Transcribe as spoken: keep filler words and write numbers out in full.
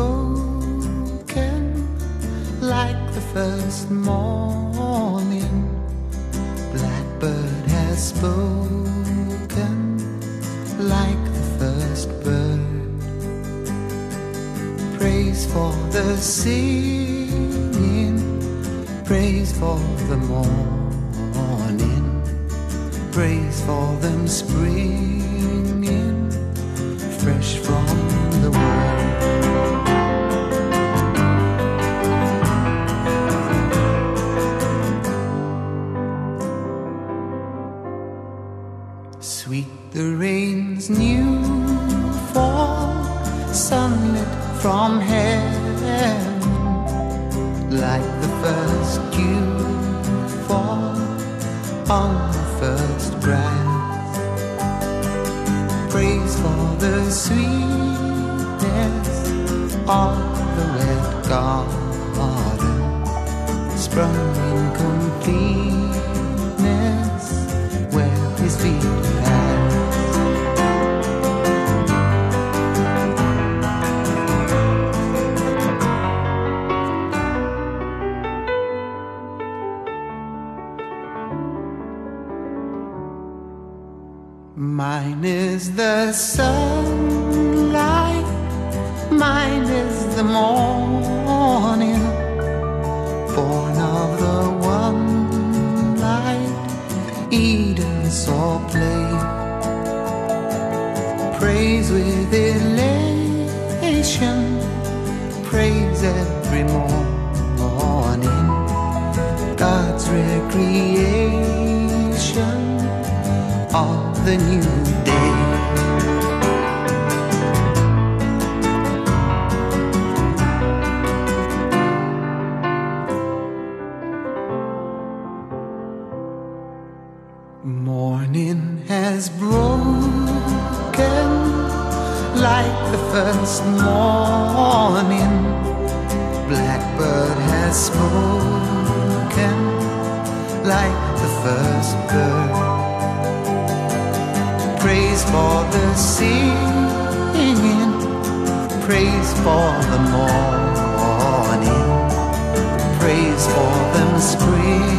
broken like the first morning. Blackbird has spoken like the first bird. Praise for the singing, praise for the morning, praise for them springing fresh from the world. Sweet the rain's new fall, sunlit from heaven, like the first dew fall on the first grass. Praise for the sweetness of the wet garden, sprung in completeness where his feet pass. Mine is the sunlight, mine is the morning, born of the one light Eden saw play. Praise with elation, praise every morning, God's recreation of the new day. Morning has broken like the first morning. Blackbird has spoken like the first bird. Praise for the singing, praise for the morning, praise for them spring